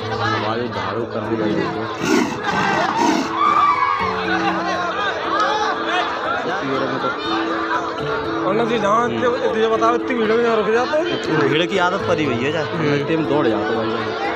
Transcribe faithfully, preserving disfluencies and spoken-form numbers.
हमारे झाड़ू करने लगे बताओ इतनी भीड़ में रुक जाते भीड़ की आदत पड़ी हुई है, दौड़ जाते भाई।